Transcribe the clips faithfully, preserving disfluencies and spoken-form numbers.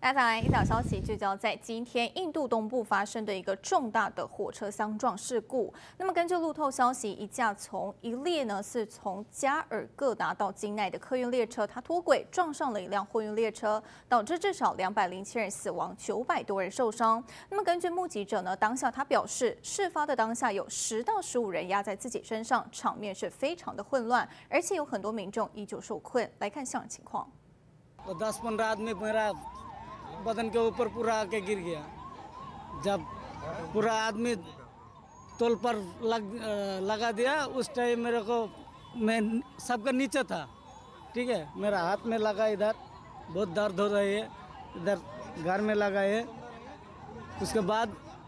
大家早安，一早消息聚焦在今天印度东部发生的一个重大的火车相撞事故。那么根据路透消息，一架从一列呢是从加尔各答到金奈的客运列车，它脱轨撞上了一辆货运列车，导致至少两百零七人死亡，九百多人受伤。那么根据目击者呢，当下他表示，事发的当下有十到十五人压在自己身上，场面是非常的混乱，而且有很多民众依旧受困。来看现场情况。 दस पंद्रह आदमी मेरा बदन के ऊपर पूरा आके गिर गया। जब पूरा आदमी तोल पर लग लगा दिया उस टाइम मेरे को मैं सबका नीचे था, ठीक है। मेरा हाथ में लगा, इधर बहुत दर्द हो रही है, इधर घर में लगा है। उसके बाद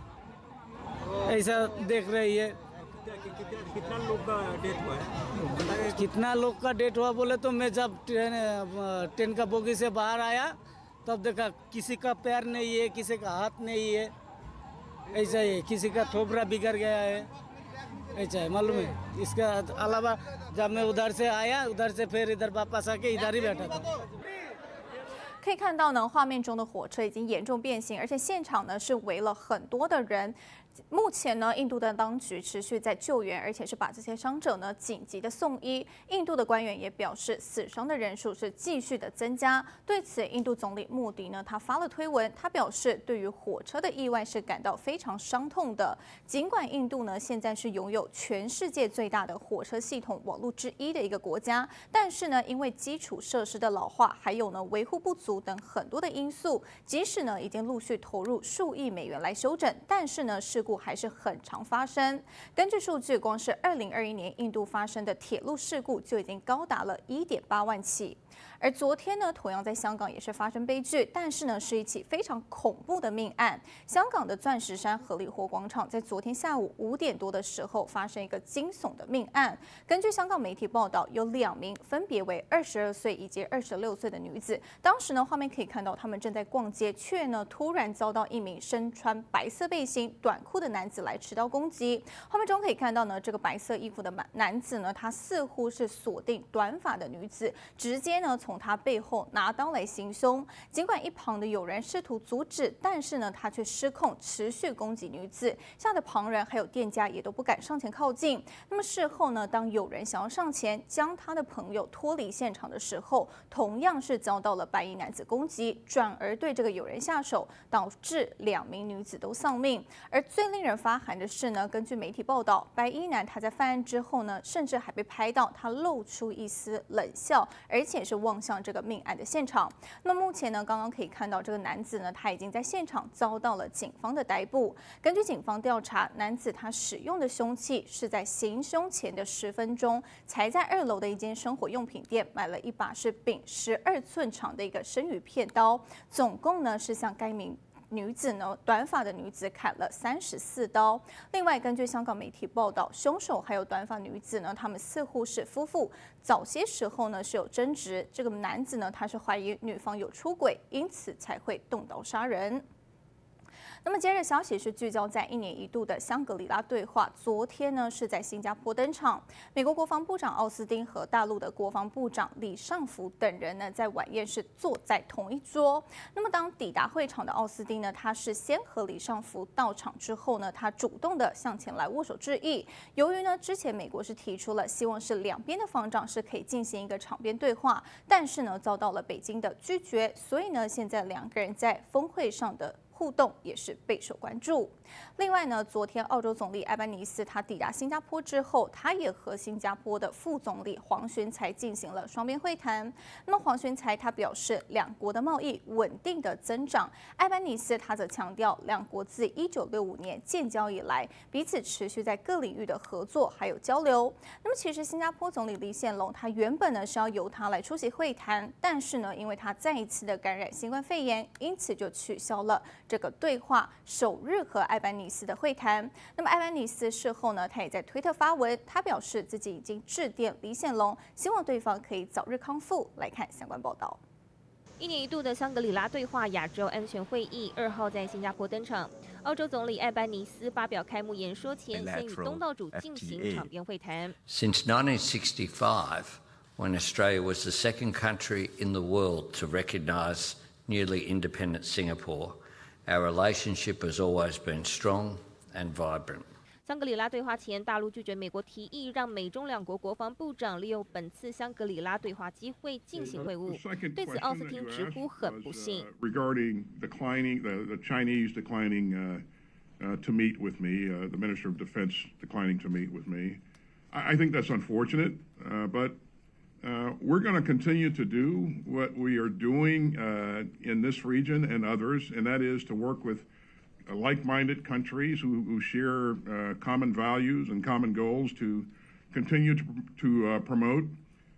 ऐसा देख रही है। कितना लोग का डेथ हुआ है? कितना लोग का डेथ हुआ बोले तो मैं जब ट्रेन ट्रेन का बोगी से बाहर आया तब देखा किसी का पैर नहीं है, किसी का हाथ नहीं है, ऐसा ही है। किसी का थोपड़ा बिगड़ गया है, ऐसा है, मालूम है। इसके अलावा जब मैं उधर से आया, उधर से फिर इधर वापस आके इधर ही बैठा था। 可以看到呢，画面中的火车已经严重变形，而且现场呢是围了很多的人。 目前呢，印度的当局持续在救援，而且是把这些伤者呢紧急的送医。印度的官员也表示，死伤的人数是继续的增加。对此，印度总理莫迪呢，他发了推文，他表示对于火车的意外是感到非常伤痛的。尽管印度呢现在是拥有全世界最大的火车系统网络之一的一个国家，但是呢，因为基础设施的老化，还有呢维护不足等很多的因素，即使呢已经陆续投入数亿美元来修整，但是呢事故还是很常发生。根据数据，光是二零二一年印度发生的铁路事故就已经高达了一点八万起。而昨天呢，同样在香港也是发生悲剧，但是呢是一起非常恐怖的命案。香港的钻石山荷里活广场在昨天下午五点多的时候发生一个惊悚的命案。根据香港媒体报道，有两名分别为二十二岁以及二十六岁的女子，当时呢画面可以看到他们正在逛街，却呢突然遭到一名身穿白色背心、短裤的男子来持刀攻击。画面中可以看到呢，这个白色衣服的男子呢，他似乎是锁定短发的女子，直接呢从他背后拿刀来行凶。尽管一旁的有人试图阻止，但是呢他却失控，持续攻击女子，吓得旁人还有店家也都不敢上前靠近。那么事后呢，当有人想要上前将他的朋友脱离现场的时候，同样是遭到了白衣男子攻击，转而对这个有人下手，导致两名女子都丧命。而最令人发寒的是呢，根据媒体报道，白衣男他在犯案之后呢，甚至还被拍到他露出一丝冷笑，而且是望向这个命案的现场。那么目前呢，刚刚可以看到这个男子呢，他已经在现场遭到了警方的逮捕。根据警方调查，男子他使用的凶器是在行凶前的十分钟，才在二楼的一间生活用品店买了一把是柄十二寸长的一个生鱼片刀，总共呢是向该名 女子呢，短发的女子砍了三十四刀。另外，根据香港媒体报道，凶手还有短发女子呢，他们似乎是夫妇。早些时候呢是有争执，这个男子呢他是怀疑女方有出轨，因此才会动刀杀人。 那么，接着消息是聚焦在一年一度的香格里拉对话。昨天呢是在新加坡登场，美国国防部长奥斯汀和大陆的国防部长李尚福等人呢在晚宴是坐在同一桌。那么，当抵达会场的奥斯汀呢，他是先和李尚福到场之后呢，他主动的向前来握手致意。由于呢之前美国是提出了希望是两边的方丈是可以进行一个场边对话，但是呢遭到了北京的拒绝，所以呢现在两个人在峰会上的 互动也是备受关注。另外呢，昨天澳洲总理艾班尼斯他抵达新加坡之后，他也和新加坡的副总理黄循财进行了双边会谈。那么黄循财他表示，两国的贸易稳定的增长。艾班尼斯他则强调，两国自一九六五年建交以来，彼此持续在各领域的合作还有交流。那么其实新加坡总理李显龙他原本呢是要由他来出席会谈，但是呢，因为他再一次的感染新冠肺炎，因此就取消了 这个对话首日和艾班尼斯的会谈。那么艾班尼斯事后呢，他也在推特发文，他表示自己已经致电李显龙，希望对方可以早日康复。来看相关报道。 一年一度的香格里拉对话亚洲安全会议二号在新加坡登场。澳洲总理艾班尼斯发表开幕演说前，先与东道主进行场边会谈。 Since nineteen sixty-five, when Australia was the second country in the world to recognise newly independent Singapore, our relationship has always been strong and vibrant. 香格里拉对话前，大陆拒绝美国提议，让美中两国国防部长利用本次香格里拉对话机会进行会晤。对此，奥斯汀直呼很不幸。 Regarding declining the, the Chinese declining uh, uh, to meet with me, uh, the Minister of Defense declining to meet with me, I, I think that's unfortunate, uh, but. Uh, we're going to continue to do what we are doing uh, in this region and others, and that is to work with like-minded countries who, who share uh, common values and common goals to continue to, to uh, promote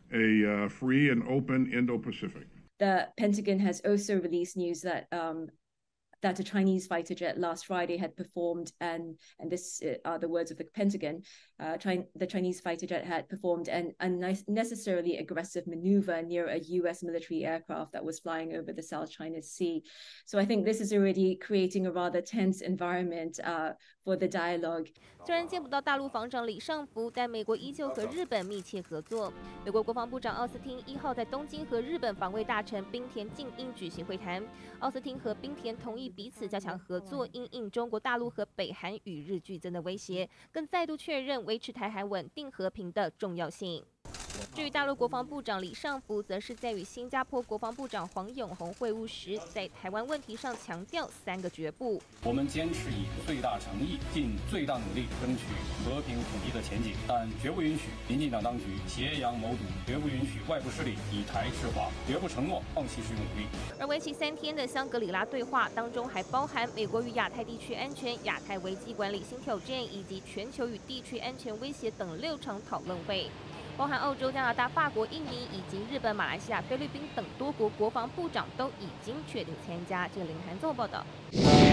a uh, free and open Indo-Pacific. The Pentagon has also released news that um, that a Chinese fighter jet last Friday had performed, and and this are the words of the Pentagon, uh, China, the Chinese fighter jet had performed an unnecessarily aggressive maneuver near a U S military aircraft that was flying over the South China Sea. So I think this is already creating a rather tense environment uh, for the dialogue. 虽然见不到大陆防长李尚福，但美国依旧和日本密切合作。美国国防部长奥斯汀一号在东京和日本防卫大臣滨田静英举行会谈。奥斯汀和滨田同意彼此加强合作，因应中国大陆和北韩与日俱增的威胁，更再度确认维持台海稳定和平的重要性。至于大陆国防部长李尚福，则是在与新加坡国防部长黄永红会晤时，在台湾问题上强调三个绝不。 我们坚持以最大诚意、尽最大努力争取和平统一的前景，但绝不允许民进党当局挟洋谋独，绝不允许外部势力以台制华，绝不承诺放弃使用武力。 而为期三天的香格里拉对话当中，还包含美国与亚太地区安全、亚太危机管理新挑战以及全球与地区安全威胁等六场讨论会。包含澳洲、加拿大、法国、印尼以及日本、马来西亚、菲律宾等多国国防部长都已经确定参加。这个林涵综合报道。